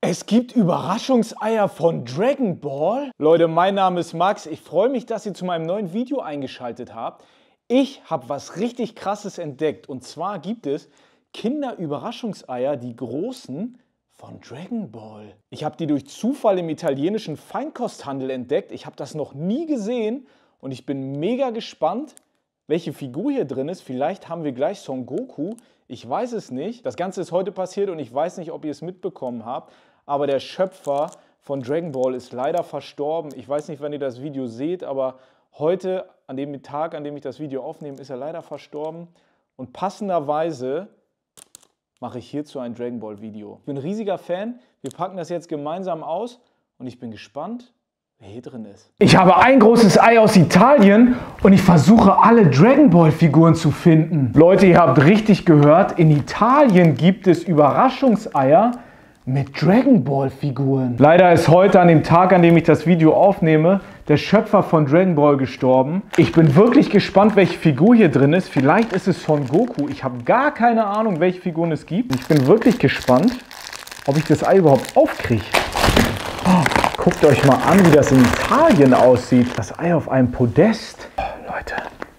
Es gibt Überraschungseier von Dragon Ball? Leute, mein Name ist Max. Ich freue mich, dass ihr zu meinem neuen Video eingeschaltet habt. Ich habe was richtig Krasses entdeckt. Und zwar gibt es Kinder-Überraschungseier, die großen von Dragon Ball. Ich habe die durch Zufall im italienischen Feinkosthandel entdeckt. Ich habe das noch nie gesehen und ich bin mega gespannt, welche Figur hier drin ist. Vielleicht haben wir gleich Son Goku. Ich weiß es nicht. Das Ganze ist heute passiert und ich weiß nicht, ob ihr es mitbekommen habt. Aber der Schöpfer von Dragon Ball ist leider verstorben. Ich weiß nicht, wann ihr das Video seht, aber heute, an dem Tag, an dem ich das Video aufnehme, ist er leider verstorben. Und passenderweise mache ich hierzu ein Dragon Ball Video. Ich bin ein riesiger Fan. Wir packen das jetzt gemeinsam aus und ich bin gespannt, wer hier drin ist. Ich habe ein großes Ei aus Italien und ich versuche alle Dragon Ball Figuren zu finden. Leute, ihr habt richtig gehört, in Italien gibt es Überraschungseier mit Dragon Ball Figuren. Leider ist heute an dem Tag, an dem ich das Video aufnehme, der Schöpfer von Dragon Ball gestorben. Ich bin wirklich gespannt, welche Figur hier drin ist. Vielleicht ist es Son Goku. Ich habe gar keine Ahnung, welche Figuren es gibt. Ich bin wirklich gespannt, ob ich das Ei überhaupt aufkriege. Oh, guckt euch mal an, wie das in Italien aussieht. Das Ei auf einem Podest. Oh, Leute.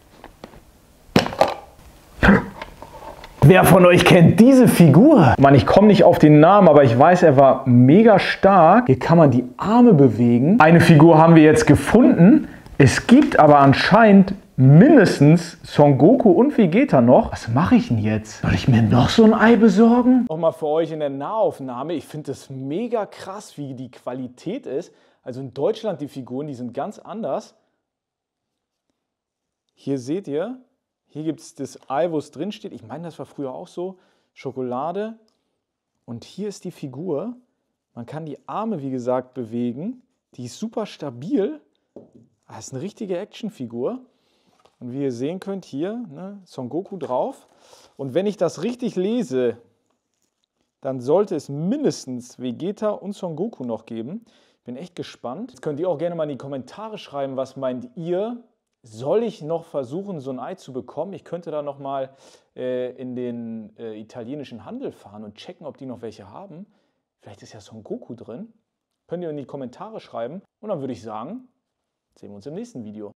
Wer von euch kennt diese Figur? Mann, ich komme nicht auf den Namen, aber ich weiß, er war mega stark. Hier kann man die Arme bewegen. Eine Figur haben wir jetzt gefunden. Es gibt aber anscheinend mindestens Son Goku und Vegeta noch. Was mache ich denn jetzt? Soll ich mir noch so ein Ei besorgen? Nochmal für euch in der Nahaufnahme. Ich finde es mega krass, wie die Qualität ist. Also in Deutschland die Figuren, die sind ganz anders. Hier seht ihr, hier gibt es das Ei, wo es drin steht. Ich meine, das war früher auch so. Schokolade. Und hier ist die Figur. Man kann die Arme, wie gesagt, bewegen. Die ist super stabil. Das ist eine richtige Actionfigur. Und wie ihr sehen könnt, hier ne, Son Goku drauf. Und wenn ich das richtig lese, dann sollte es mindestens Vegeta und Son Goku noch geben. Ich bin echt gespannt. Jetzt könnt ihr auch gerne mal in die Kommentare schreiben, was meint ihr? Soll ich noch versuchen, so ein Ei zu bekommen? Ich könnte da noch mal in den italienischen Handel fahren und checken, ob die noch welche haben. Vielleicht ist ja Son Goku drin. Könnt ihr in die Kommentare schreiben. Und dann würde ich sagen, sehen wir uns im nächsten Video.